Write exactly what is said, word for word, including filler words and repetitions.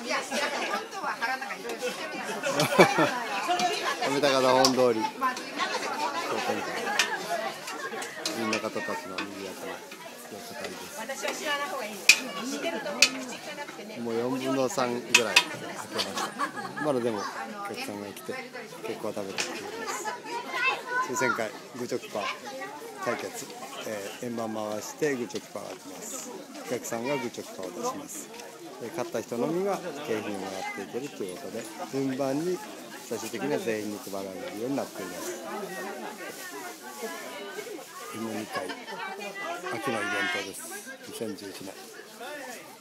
米高田本通り商店街、みんな方たちの賑やかな様子です。私は知らない方がいい。知ってると口がなくてね。もうよんぶんのさんぐらい開けました。まだでもお客さんが来て結構食べてきています。抽選会グチョキパー対決、えー、円盤回してグチョキパーが出ます。お客さんがグチョキパーを出します。で勝った人のみが景品をもらっていけるということで、順番に最終的には全員に配られるようになっています。芋煮会秋のイベントです。にせんじゅういちねん。